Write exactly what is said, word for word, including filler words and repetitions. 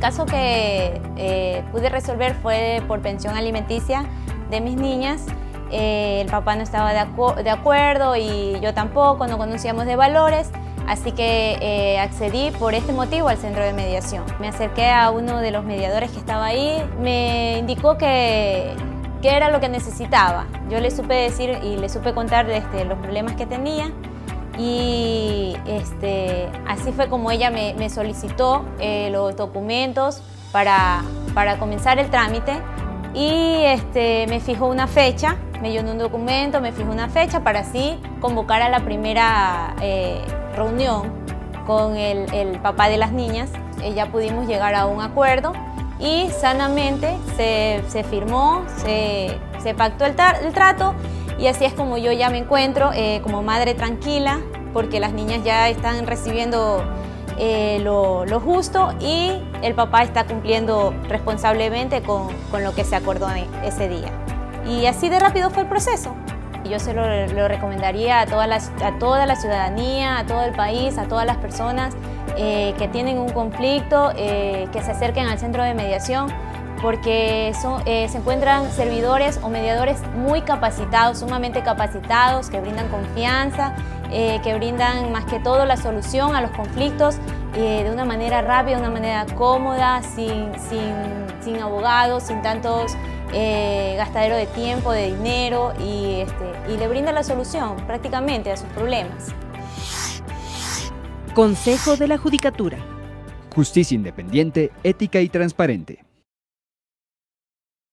caso que eh, pude resolver fue por pensión alimenticia de mis niñas. Eh, el papá no estaba de, acu de acuerdo y yo tampoco, no conocíamos de valores, así que eh, accedí por este motivo al centro de mediación. Me acerqué a uno de los mediadores que estaba ahí, me indicó que, que era lo que necesitaba. Yo le supe decir y le supe contar este, los problemas que tenía. Y este, así fue como ella me, me solicitó eh, los documentos para, para comenzar el trámite y este, me fijó una fecha, me dio un documento, me fijó una fecha para así convocar a la primera eh, reunión con el, el papá de las niñas. Eh, ya pudimos llegar a un acuerdo y sanamente se, se firmó, se, se pactó el, el trato. Y así es como yo ya me encuentro eh, como madre tranquila, porque las niñas ya están recibiendo eh, lo, lo justo y el papá está cumpliendo responsablemente con, con lo que se acordó ese día. Y así de rápido fue el proceso. Yo se lo, lo recomendaría a toda, la, a toda la ciudadanía, a todo el país, a todas las personas eh, que tienen un conflicto, eh, que se acerquen al centro de mediación, porque son, eh, se encuentran servidores o mediadores muy capacitados, sumamente capacitados, que brindan confianza, eh, que brindan más que todo la solución a los conflictos eh, de una manera rápida, de una manera cómoda, sin, sin, sin abogados, sin tantos eh, gastadero de tiempo, de dinero, y, este, y le brinda la solución prácticamente a sus problemas. Consejo de la Judicatura. Justicia independiente, ética y transparente.